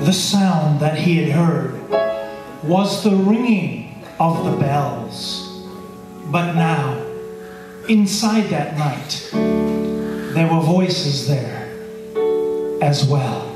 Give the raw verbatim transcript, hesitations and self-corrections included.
the sound that he had heard was the ringing of the bells. But now, inside that night, there were voices there as well.